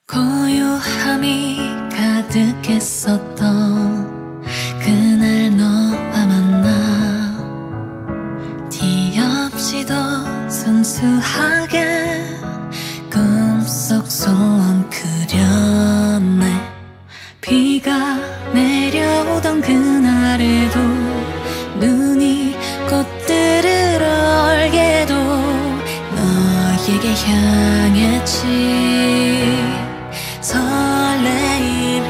고요함이 가득했었던 그날 너와 만나 티 없이도 순수하게 꿈속 소원 그렸네. 비가 내려오던 그날에도 눈이 꽃들을 얼게도 너에게 향했지. 설레임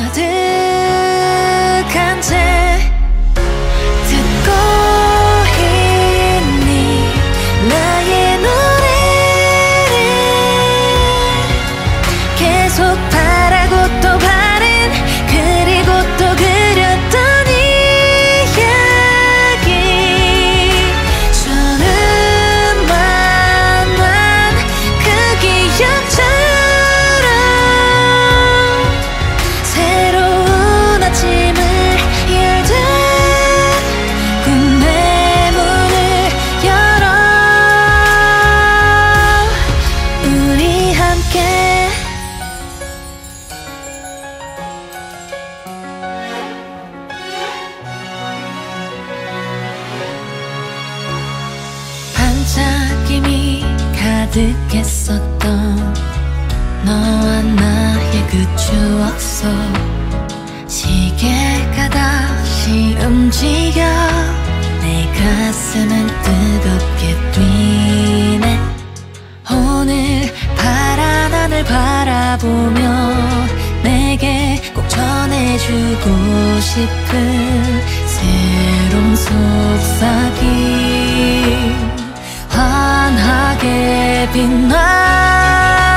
가득한 채 듣고 있니 나의 노래를. 계속 바라고 또 바른 그리고 또 그렸던 이야기. 처음 만난 그 기억처럼 새로운 아침을 열듯 꿈의 문을 열어 우리 함께. 반짝임이 가득했었던 너와 나의 그 추억 속 시계가 다시 움직여 내 가슴은 뜨겁게 뛰네. 오늘 파란 하늘 바라보며 내게 꼭 전해주고 싶은 새로운 속삭임. 환하게 빛나